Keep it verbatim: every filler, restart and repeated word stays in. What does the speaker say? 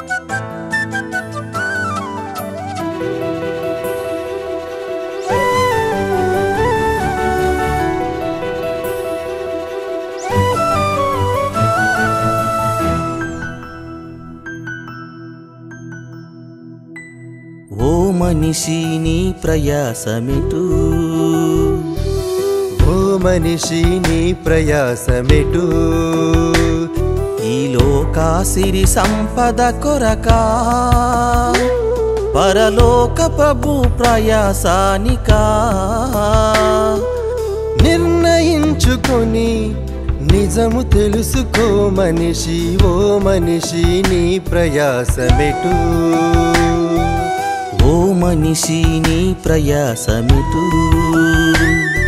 ఓ మనిషి నీ ప్రయాసమిటు ఓ మనిషి నీ ప్రయాసమిటు ఈ లోకా సిరి సంపద కొరకా పరలోక ప్రభు ప్రయాసానికా నిర్ణయించుకొని నిజము తెలుసుకో మనిషి ఓ మనిషి నీ ప్రయాసమిటు ఓ మనిషి నీ ప్రయాసమిటు